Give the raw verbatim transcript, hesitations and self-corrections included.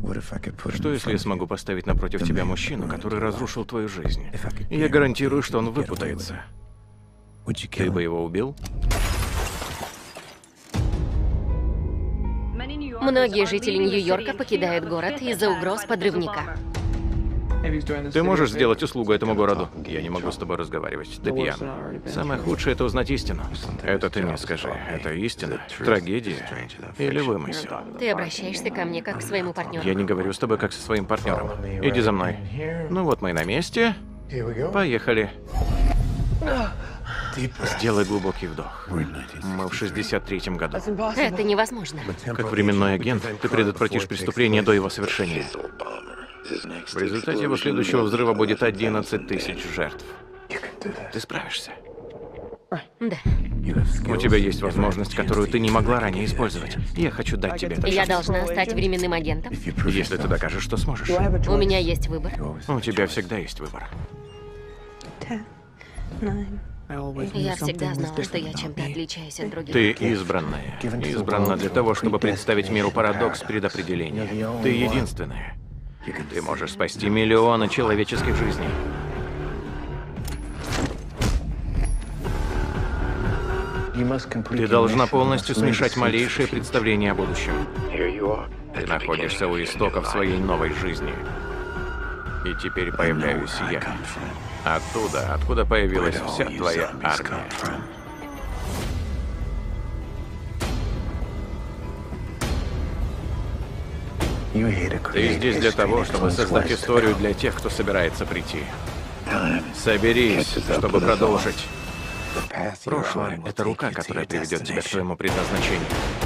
Что если я смогу поставить напротив тебя мужчину, который разрушил твою жизнь? И я гарантирую, что он выпутается. Ты бы его убил? Многие жители Нью-Йорка покидают город из-за угроз подрывника. Ты можешь сделать услугу этому городу? Я не могу с тобой разговаривать. Ты пьян. Самое худшее — это узнать истину. Это ты мне скажи. Это истина? Трагедия? Или вымысел? Ты обращаешься ко мне как к своему партнеру. Я не говорю с тобой как со своим партнером. Иди за мной. Ну вот мы и на месте. Поехали. Сделай глубокий вдох. Мы в шестьдесят третьем году. Это невозможно. Как временной агент, ты предотвратишь преступление до его совершения. В результате его следующего взрыва будет одиннадцать тысяч жертв. Ты справишься? Да. У тебя есть возможность, которую ты не могла ранее использовать. Я хочу дать тебе это. Я должна стать временным агентом. Если ты докажешь, что сможешь. У меня есть выбор. У тебя всегда есть выбор. Я всегда знала, что я чем-то отличаюсь от других. Ты избранная. Избрана для того, чтобы представить миру парадокс предопределения. Ты единственная. Ты можешь спасти миллионы человеческих жизней. Ты должна полностью смешать малейшее представление о будущем. Ты находишься у истоков своей новой жизни. И теперь появляюсь я. Оттуда, откуда появилась вся твоя армия. Ты здесь для того, чтобы создать историю для тех, кто собирается прийти. Соберись, чтобы продолжить. Прошлое — это рука, которая приведет тебя к твоему предназначению.